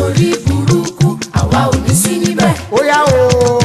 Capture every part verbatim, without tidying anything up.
orí burúkú àwa ò ní sí níbẹ̀. Ó yá o.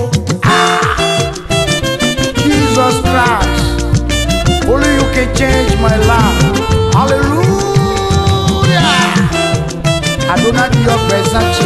Jesus Christ, only you can change my life. Hallelujah. Adonai di your presence.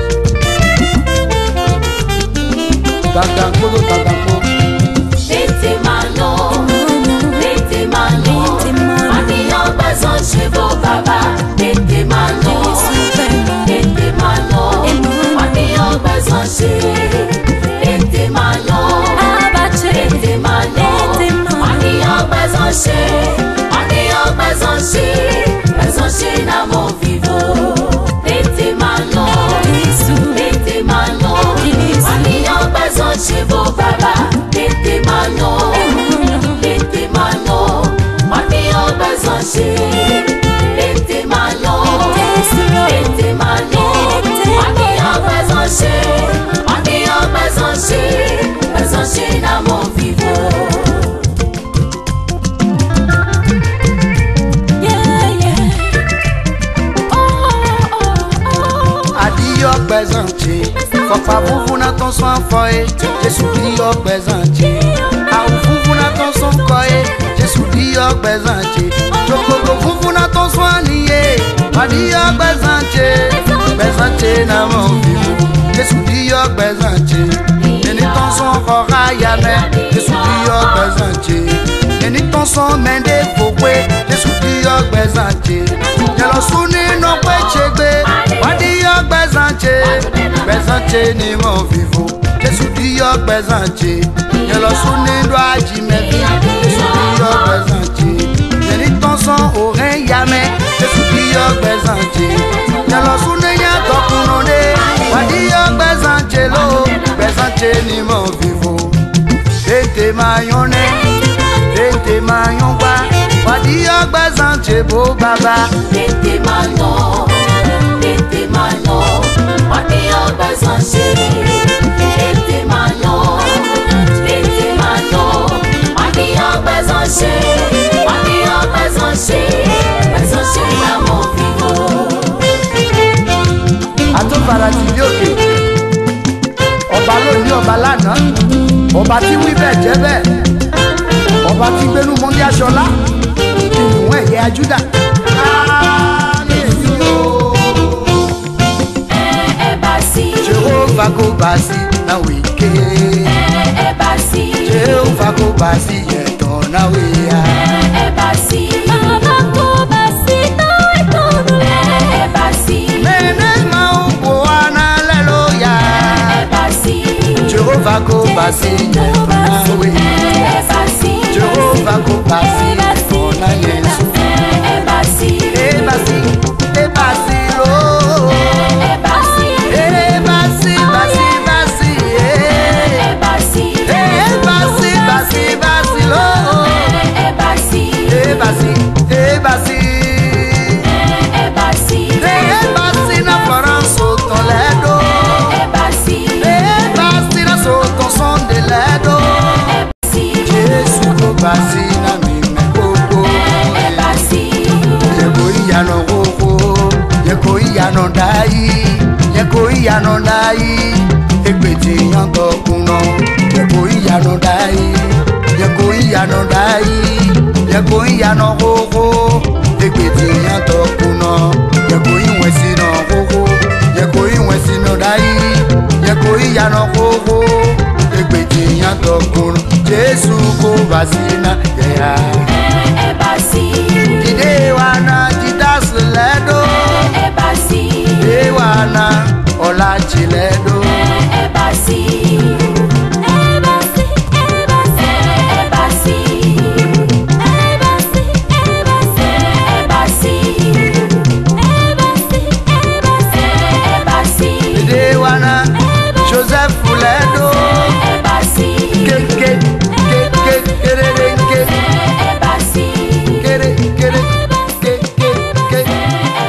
Dadanko, dadanko. Tètè máa lọ, tètè máa lọ, àníyàn gbẹ̀san ṣe bó bàbá. Tètè máa lọ, tètè máa lọ, àníyàn gbẹ̀san ṣe. Tètè máa lọ, tètè máa lọ, àníyàn gbẹ̀san ṣe. Àníyàn gbẹ̀san ṣe, gbẹ̀san ṣe na mo vivo. Tètè máa lọ, tètè máa lọ, àníyàn gbẹ̀san ṣe bó bàbá. Tètè máa lọ, tètè máa lọ, àníyàn gbẹ̀san ṣe. Tètè máa lọ, tètè máa lọ, àníyàn gbẹ̀san ṣe. Àníyàn gbẹ̀san ṣe, gbẹ̀san ṣe na mo vivo. Présente, faut pas vous vous n'attendez soin foyer, Jésus dit au présente. Ah vous vous n'attendez soin foyer, Jésus dit au présente. Joko vous vous n'attendez soin nié, ma dit au présente, présente na mon vivant. Jésus dit au présente, et ni ton son fera jamais, Jésus dit au présente. Et ni ton son mène fouet, Jésus dit au présente. Y'a le souvenir non pas chégbé. Présente, présente ni mon vivant. Jésus dit au présente. Je le souviens doit dire mes vies. Jésus dit au présente. Je n'ai ton son au rien jamais. Jésus dit au présente. Je le souviens de ton nom. Va dire au présente lo. Présente ni mon vivant. Tete mayonnaise, tete mayonba. Va dire au présente beau baba. Tete mayon. Tètè máa lọ, àníyàn gbẹ̀san ṣe. Tètè máa lọ, tètè máa lọ, àníyàn gbẹ̀san ṣe. Àníyàn gbẹ̀san ṣe, gbẹ̀san ṣe na mo vivo. Àtúnfàrà ti bí òkè, ọba lónìí ọba lánàá, ọba tí wí bẹ́ẹ̀ jẹ́ bẹ́ẹ̀, ọba tí gbénú mọ́ndí aṣọlá, ìwọ̀n ẹ̀yẹ Júdà. Jehovah go basi na wike. Ebasi. Jehovah go basi yeto na weya. Ebasi. Baba go basi na weto na. Ebasi. Mene maumbo ana leloya. Ebasi. Jehovah go basi yeto na weya. Ebasi. Jehovah go basi yeto na Yesu. Ebasi. Ebasi. Ebasi lo. Ebasi. Ebasi, basi, basi, eh. Ebasi. Ebasi, basi, basi, lo. Ebasi. Ebasi, ebasi. Ebasi. Ebasi na Florence au Toledo. Ebasi. Ebasi na Soto son de Ledo. Ebasi. Jésus go basi na mime koko. Ebasi. Yeko iyano koko, yeko iyano dai. Yeko iyano dai, egbeti yanko kuno. Yeko iyano dai, yeko iyano dai, yeko iyano koko, egbeti yanko kuno. Yeko iwesi no koko, yeko iwesi no dai, yeko iyano koko, egbeti yanko kuno. Jesu ko basina yeah. Ebasi. Dide wana didas ledo. Ebasi. Ewana ola chiledo. Ebasi. Ebasi. Ebasi. Ebasi. Ebasi. Ebasi. Ebasi. Ebasi. Ebasi. Ewana Joseph Ledo. Ebasi. Ke ke ke ke kerere ke. Ebasi. Kere kere ke ke ke.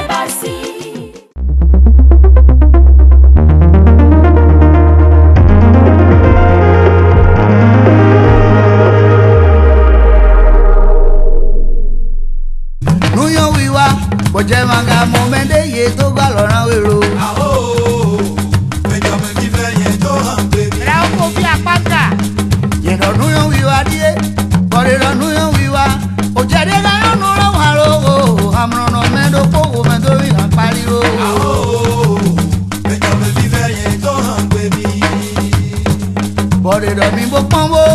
Ebasi. bọ́dé dọ̀mí bó pọ́n bó.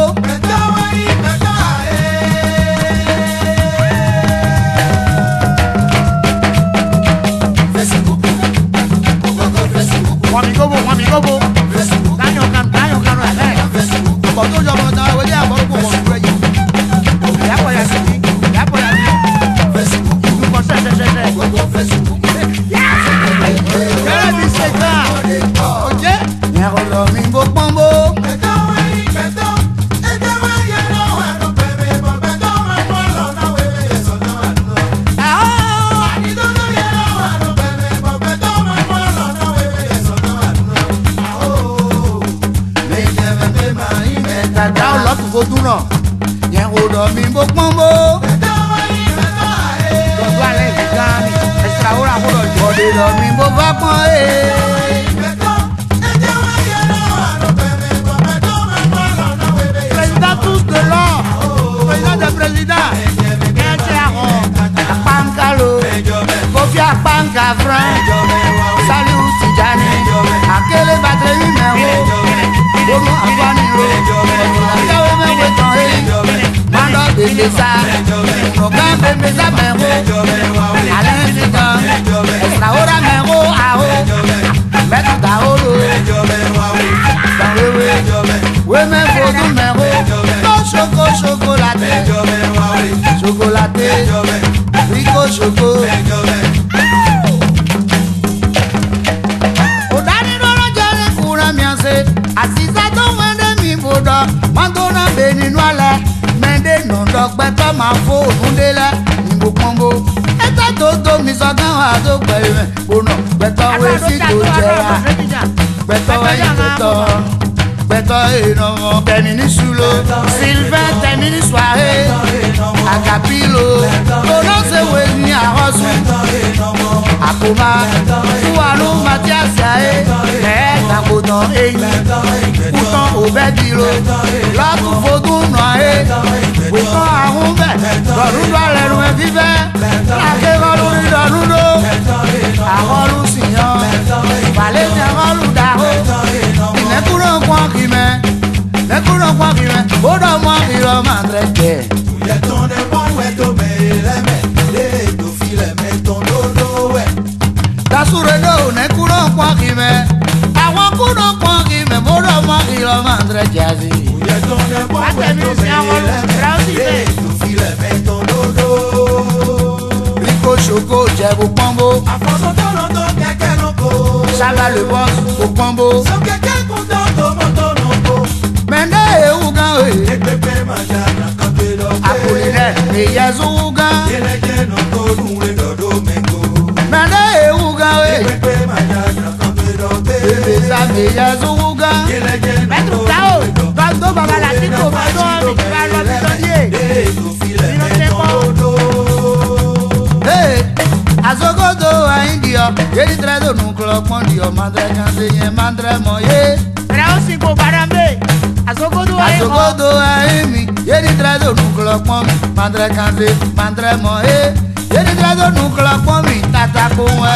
Wọ́n mi gbogbo, wọ́n mi gbogbo. Táyọ̀ kan, táyọ̀ kan rẹ̀ lẹ́ẹ̀. Ọ̀pọ̀ tó jọ ọmọ náà wọlé àbọ̀rúkọ wọn rẹ̀ yìí. Ìyàpọ̀ yà sí ní, ìyàpọ̀ yà sí ní. Ìdúkọ̀ sẹ́sẹ́sẹ́sẹ́. Kẹ́rẹ́ mi ṣe gbà. Òjé. Yẹn kò lọ mi bó pọ́n bó. Dada ọlọ́tún kò dúnà, yẹn kò lọ mi bó pọ́n bó. Lọ́dún alẹ́ yìí gan ni, ẹ̀sìn àwòrán àkọ́dọ̀ jù. Bọ́dé lọ mi bó bá pọ́n ee. Président tous de l'or, président des présidents, kẹ́ńtì àhọ̀, àpáńkálò, Kofi àpáńkà fran, Saliu Tijani, Akele Bateri mẹ́wọ́. Bono afaniro, ọ̀nàdáwé mẹ́wé tán é. Mọ́ndọ̀ bèbè sá, ọ̀gá bèbè sá mẹ́wó. Alẹ́ ti tán, ẹ̀sìnàwórà mẹ́wó àwó. Mẹ́tùtà olo, sanwó-wé. Wé mẹ́fò dún mẹ́wó. Lọ ṣoko ṣokoláté, ṣokoláté, ríkò ṣoko. Òdánilọ́rọ̀ jẹ́ ní kúrẹ́ mi ọ̀sẹ̀. Àṣìṣe tó wẹ́ndé mi bò dọ̀, mọ́tò náà bẹ nínú alẹ́. Mẹ́ndé nùdọ̀ gbẹ́tọ́ máa fóònù délẹ̀ níbo pọ́nbó. Ẹ̀tọ́ tó tó mi sọ kán wà tó pẹ̀lú ẹ̀. Bùnà gbẹ́tọ́ wé sí tó jẹra. Gbẹ́tọ́ wẹ́yìn gbẹ́tọ́. Gbẹ́tọ́ ìrànwọ́. Tẹ̀mí ní Sulo. Sylvain tẹ̀mí ní Soiré. Àgàpìlò. Lọ́lọ́sẹ̀wé ní àhọ́sùn. Àkóbá. Fúwàlú Mathias Ayé. Ẹ̀ẹ́dàgbòtàn eyín. Kútàn òbẹ́bìrò. Lọ́tún fodún nà é. Wìtàn àhún bẹ̀. Lọ́dúndú alẹ́nu ẹ̀ fífẹ́. Akẹ́kọ̀ọ́ lórí lọ́dúndó. Àkọlù sìyàn. Fàlẹ́sì àkọlù dàhó. Ìnẹ́kúrò pọ́n kì mẹ́. Ìnẹ́kúrò pọ́n kì mẹ́. Bódò mọ́ ìrọ̀ máa tẹ̀ kẹ́. Tuyẹ̀tàn dẹ̀ wọ́n wẹ̀ tó mẹ́rẹ̀ lẹ́mẹ̀. Lé ètò filẹ̀ mẹ́tàn lódò wẹ̀. Dasure do ne kuro pọ́n kì mẹ́. Àwọn kúrò pọ́n kì mẹ́. Bódò mọ́ ìrọ̀ máa tẹ̀ jazzy. Tuyẹ̀tàn dẹ̀ wọ́n wẹ̀ tó mẹ́rẹ̀ lẹ́mẹ̀. Lé ètò filẹ̀ mẹ́tàn lódò. Rico Choco jẹ̀bù pọ́nbó. Àfọ̀sọ̀tọ̀nà tó kẹ̀kẹ́ lóko. Saga le boss kò pọ́nbó. Sọ̀kẹ̀kẹ́ kò tó tó mọ́tò lóko. Mẹ́ndé ewu gan o. Ẹgbẹ́gbẹ́ máa jà nàkàn pé lọ pé. Àpòlìlẹ̀ èyẹ sówó gan. Yẹlẹ́jẹ́ náà tó dùn rẹ̀ dọ̀dọ̀ mẹ́kọ. Mẹ́ndé ewu gan o. Ẹgbẹ́gbẹ́ máa jà nàkàn pé lọ pé. Bébè sàmì èyẹ sówó gan. Yẹlẹ́jẹ́ náà tó dùn Mẹ́tùtà o. Gbàgbó bàbá làtí kò bá tó mi kí wàá lọ sí lọ́dí è. ètò filẹ̀ mẹ́tàn lódò. Hey, azogodo aindio, yedi tredo nuclo pondio, madre canse ye madre moye. Rao Singo Barambe, Azogodo Azogodo aimi, yedi tredo nuclo pomi, madre canse, madre moye. Yedi tredo nuclo pomi, tata kowe.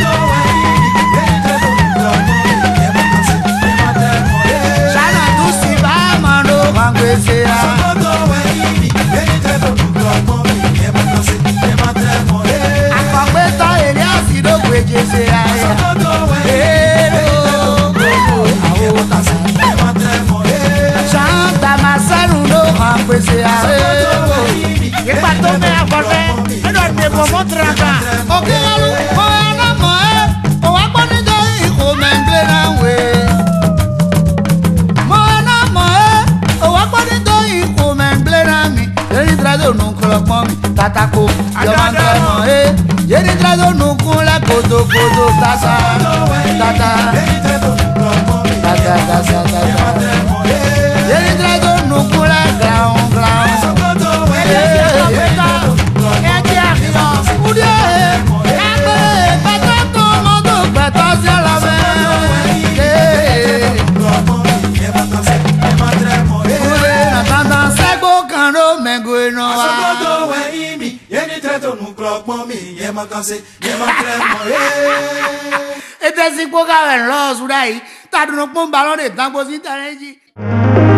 Shana tu si ba mando mangwe sea. Akọ̀gbẹ́tọ̀ èrè àsìdó gbèjè ṣe ayé. Ṣáńtà máa sẹ́nu ló hàn pèsè ayé. Ipa tó mẹ́ àfọ̀fẹ́, ẹ̀dọ̀ ní èbò mọ́ tìraka. Òkè ọlú kọ́ ẹ̀rọ mọ̀ ẹ́, òwò gbọ́ nítorí ìkó mẹ́ngbẹ́ náà wé. Mọ̀ ẹ̀rọ mọ̀ ẹ́, òwò gbọ́ nítorí ìkó mẹ́ngbẹ́ náà mi. Èyí tẹ́lẹ̀ tó nù kúlọ̀ pọ́n mi, tàtàkó yọ̀mọ̀ tẹ́ mọ̀ ẹ́. Yéni tẹ́lẹ̀ tó nù kúlẹ̀ kótókótó tásá. Tata, tata, tata, tata. Yéni tẹ́lẹ̀ tó nù kúlẹ̀ gàùn gàùn. Este es el poco de los Uray. Está un balón de tambo sin tareji.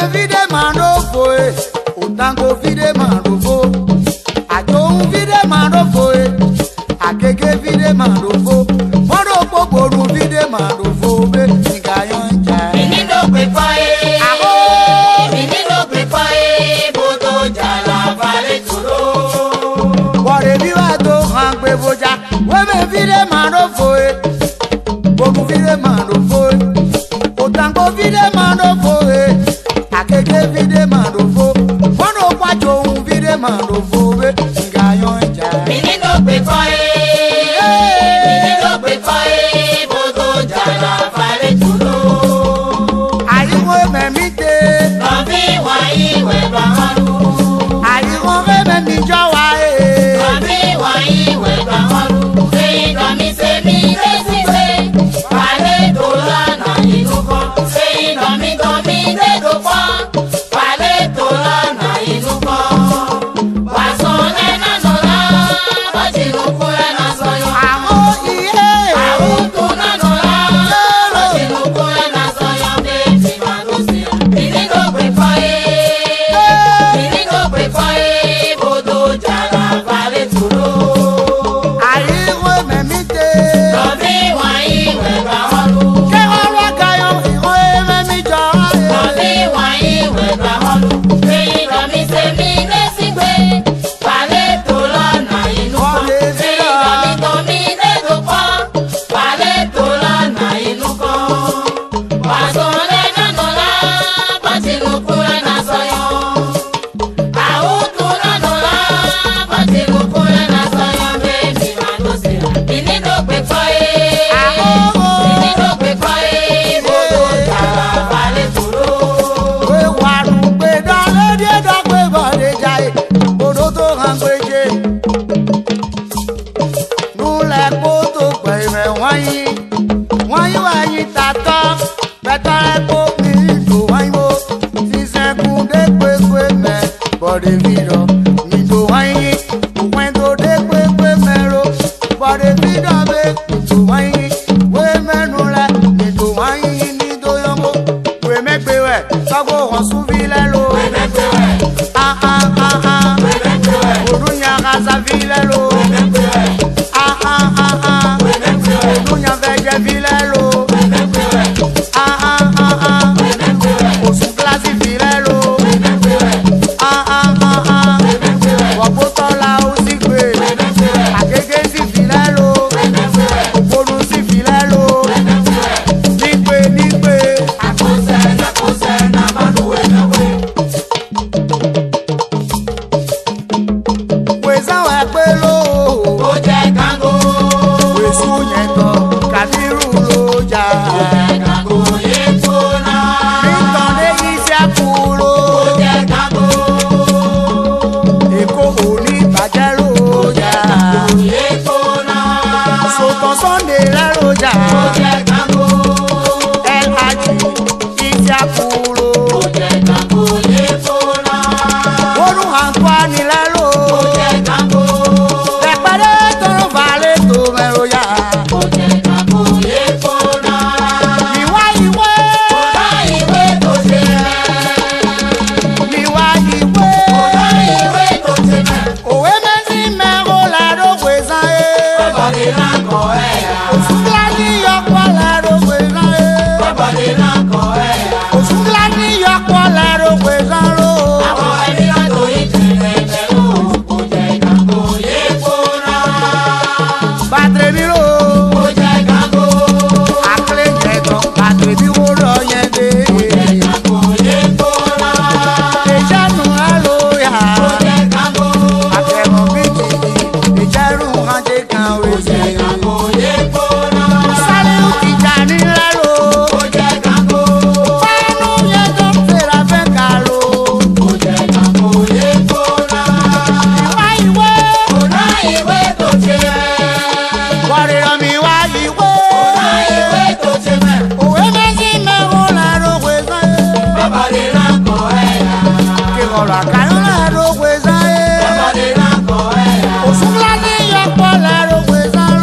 vide mandofo e otango vide mandofo ajohun vide mandofo e akeke vide mandofo modo gbogboro vide mandofo be nkayan ja mi ni do pe fa e aho mi ni do pe fa e bodo jala vale turo bore biwa to han pe boja we me vide mandofo e gbogbo vide mandofo e otango vide mandofo e akeke vide mandofo mono kwajo un vide mandofo be ngayon ja mi ni do pe fa e mi ni do pe fa e bodo jala vale turo ariwo me mi te no bi wa yi we ba haru ariwo me mi jo wa e no bi wa yi we ba haru sei do mi se mi le si se vale to la na inu ko sei do mi do mi le do fa vale to la na inu ko wa so na na no la ba ti lu ku na so yo amo iye awu to na no la ba ti lu ku na so yo de ti ma do si mi ni do pe fa e mi ni do pe fa e bodo jala vale turo ariwo me mi te no bi wa yi we ba haru ke wa wa kayo iwo me mi jo wa no e bi wa yi we ba haru sei do mi se mi le si gbe vale to la na inu ko sei do mi do mi le do pa vale to la na inu ko wa so le na no la ba ti lu ku na so yo awu tu na no la ba ti lu ku na so yo be mi ma do se mi ni do pe fa e mi ni do pe fa e bodo jala vale turo we waru pe da le de da pe bo de jai bodo to han pe je nu le ko to pe me wayi wayi wayi ta to pe ta le ko mi do wayi mo si se ku de pe pe me bo de video mi do wayi when do de pe pe me ro bo de video be do wayi we me nu le mi do wayi ni do yo mo we me pe we sago hon su vi le lo ah ah ah ah orunya ga sa vi le lo ah ah ah ah orunya ve je vi le lo ah ah ah ah osu klasi vi le lo ah ah ah ah wopo to la o si gbe akeke si vi le lo oporu si vi le lo nigbe nigbe Akose nakose na manuwe na we. weza we pe lo Ó jẹ́ kango. wesu yẹn to kabiru lo ja Kango yé tóná. nítorí de isi akuro Ó jẹ́ kango. èkó òní bàjẹ́ lo ja Kango yé tóná. sọtọ sunday lẹ lo ja Ó jẹ́ kango. lhg isi akuro Ó jẹ́ kango yé tóná. orun antoine lẹ lo Ó jẹ́ kango. pẹpẹrẹ tọrọ balẹ tó mẹro ya Ó jẹ́ kango yé tóná. ìwà ìwé Ọ̀la ìwé tó ṣe rẹ̀. ìwà ìwé Ọ̀la ìwé tó ṣe rẹ̀. òwe mẹsì mẹro lẹrọ wẹsà ẹ Bàbáde náà kọ̀ ẹ̀ yá. òsùnlá ní yọpọ lẹrọ wẹsà ẹ Bàbáde náà kọ̀ ẹ̀ yá. òsùnlá ní yọpọ lẹrọ wẹsà ro Àwọn ẹni àtò ìjìnlẹ̀ ẹ̀rọ kò jẹ́ kango yé kóná. bàtẹrẹ mi ro Ó jẹ́ kango. àkìlẹ jẹgọ bàtẹrẹ mi wo lọ yẹn dé Kango yé kóná. ìjẹnu alo yà Ó jẹ́ kango. àtẹmọ méjì ìjẹrù hànjẹ kan Ó wẹsẹ jẹ́ kango yé kóná. sáré ìjà nílẹ ro Ó jẹ́ kango. fẹnu yẹn tó fèrè fẹ kà ro Ó jẹ́ kango yé kóná. ìwà ìwé Ọ̀la ìwé tó ṣe rẹ̀. wọrí rọ mi wá ìwé Ọ̀la ìwé tó ṣe rẹ̀. òwe mẹsì mẹro lẹrọ wẹsà ẹ. Bàbáde náà kọ̀ ẹ̀ yá. Que ọ̀rọ̀ àkàrà lẹ́rọ wẹ̀sán ẹ̀. Bàbáde náà kọ̀ ẹ̀ yá. Òṣùlá ní yọpọ̀ lẹ́rọ wẹ̀sán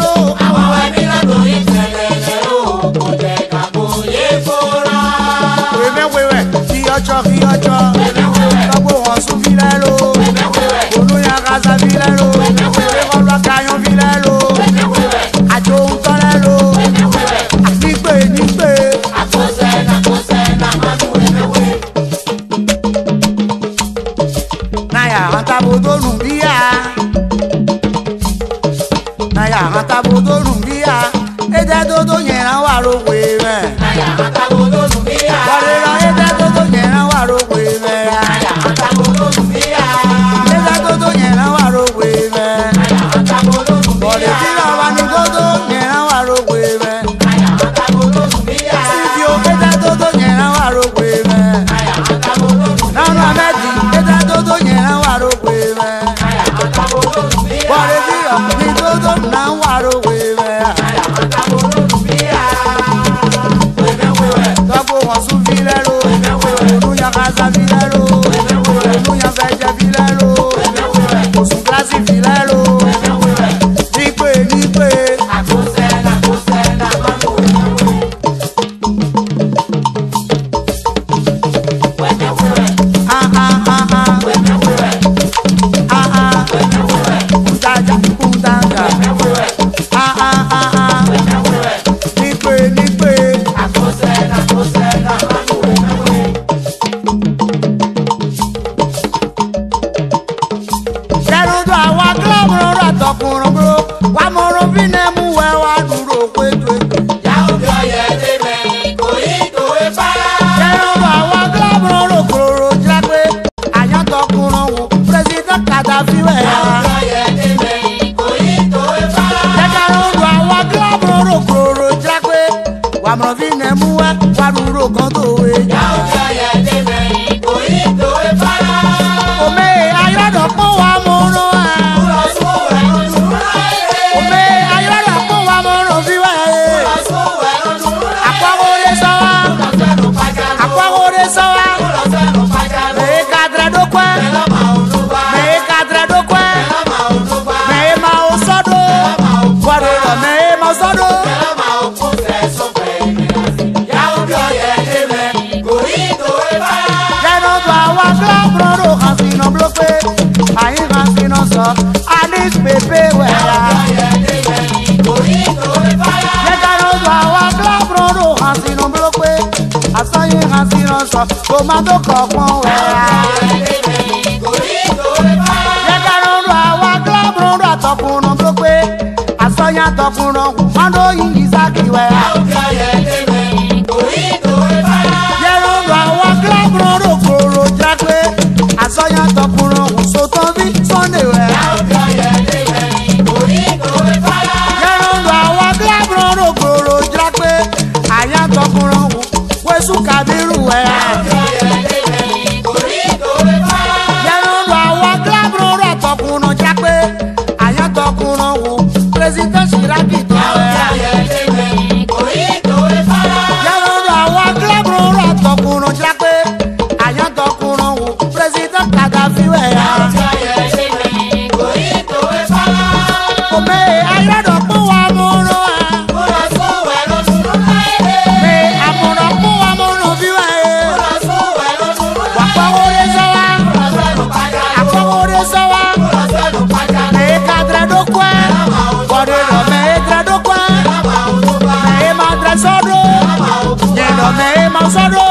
aya atabodo numbia ede dodo nyera waro wewe aya atabodo numbia barera ede dodo nyera waro wewe aya atabodo numbia ede dodo nyera waro wewe aya atabodo numbia bore tira wani dodo nyera waro wewe aya atabodo numbia sivio ede dodo nyera waro wewe aya atabodo numbia nana medi ede dodo nyera waro wewe aya atabodo numbia bore tira ni dodo na waro wewe aya atabodo numbia wewe wewe Tọ́gbó wọn sún filẹ̀ ro, ònú yan kasa filẹ̀ ro, ònú yan fẹ̀jẹ̀ filẹ̀ ro, òsùn kíláàsì filẹ̀ ro, nípe nípe. àkóṣẹ́ àkóṣẹ́ làmánú wewe wewe Ah ah ah ah, wewe wewe ah ah, kúndájà kúndájà. Ah ah ah ah, nípe nípe. àkóṣẹ́ àkóṣẹ́ làmánú wewe Kẹ́rùndún àwọn akílọ̀mùrún rẹ̀ tọkùnrin bro, wà á mọ̀rún bí nẹ́ẹ̀mú wẹ̀ wá dúró péjọ. yàwó bí ọyẹ débẹ̀ kò yí tòwé fara. Kẹ́rùndún àwọn akílọ̀mùrún rò kòrò jẹ́ pé àyàn tọkùnrin wò pírẹsidẹ́ntì Kàdáfì wẹ̀ yá. yàwó bí ọyẹ débẹ̀ kò yí tòwé fara. Kẹ́rùndún àwọn akílọ̀mùrún rò kòrò jẹ́ pé wà á mọ̀rún bí nẹ́ẹ̀mú wẹ̀ wá dúró kan tó wé. yàwó bí ọyẹ débẹ̀ kò yí tòwé fara. Òmè ayọ́dọ̀ pọ̀ wà mọ̀rún ẹ̀. kúrò sówó ẹ̀rọ dúró láyé. Òmè ayọ́dọ̀ pọ̀ wà mọ̀rún bí wẹ̀. kúrò sówó ẹ̀rọ dúró láyé. Àpọ̀wọlé sọ́wọ́, kúrò sẹ́nu pàjáwìrì. àpọ̀wọlé sọ́wọ́. kúrò sẹ́nu pàjáwìrì. Mèé kàdrẹ̀ dókòó. ẹ̀rọ máa ń ló bá. Mèé kàdrẹ̀ dókòó. ẹ̀rọ máa ń ló bá. Mèé máa ò sọ́dọ̀. Wọ́dọ̀ lọ mèé máa sọ́dọ̀. ẹ̀rọ máa ń kó fẹ́ sọ́pẹ́ ìrìnàjò. yàwó bí ọyẹ débẹ̀ kò yí tòwé fara. Kẹ́nu tó àwọn kílọ̀bù rò hàn sínú blópé. Àyín hàn sínú sọ, Alice pépé wẹ̀yà. Kẹ́nu tó àwọn kílọ̀bù rò hàn sínú blópé. Àsọyìn hàn sínú sọ, tòmátò kọ̀ọ̀kan wẹ̀yà. Kẹ́nu tó àwọn kílọ̀bù rò àtọkùnrin blópé. Àsọyìn àtọkùnrin mọ́tò yìí sákì wẹ̀yà. Yẹ́rùndù àwọn kílọ̀bù rò kòrò jẹ́ pé àsọyìn àtọkùnrin sòtọ́ bí Sunday wẹ̀. Yẹ́rùndù àwọn kílọ̀bù rò kòrò jẹ́ pé àyà tọkùnrin wẹ̀sù Kàbírù wẹ̀. Yẹ́rùndù àwọn kílọ̀bù rò àtọkùnrin jẹ́ pé àyà tọkùnrin President Shiraki tó wẹ̀. Yẹ́rùndù àwọn kílọ̀bù rò àtọkùnrin jẹ́ pé àyà tọkùnrin President Kàdáfì wẹ̀. Òmè ayọ́dọ̀ pọ̀ wà mọ̀rún ẹ̀. Mè àmọ̀ràn pọ̀ wà mọ̀rún bí wẹ̀. Àpọ̀wọlé sọ́wọ́, àpọ̀wọlé sọ́wọ́. Mè kàdrẹ̀ dókòó. Wọ́dọ̀ lọ mè kàdrẹ̀ dókòó. Mè máa dẹ̀ sọ́dọ̀. Yẹ̀dọ̀ mè máa sọ́dọ̀.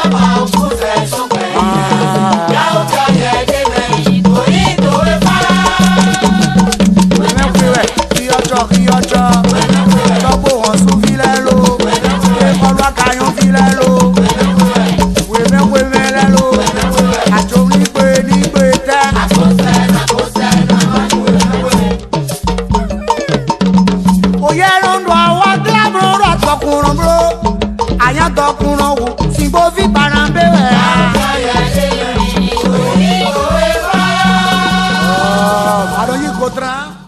Mẹ́fìwẹ̀ kí ọjọ́ kí ọjọ́. Tọ́gbó wọn sún filẹ̀ lo. Ọlọ́ àkàyàn filẹ̀ lo. Wèmẹ́wèmẹ́ lẹ́ lo. Àjò nígbè nígbè tẹ́. Òye rondo àwọn kíláàbù rò àtọkùnrin bro. Àyàn tọkùnrin wò sígbó fi parambe wẹ̀. Àdóyìn kò tán.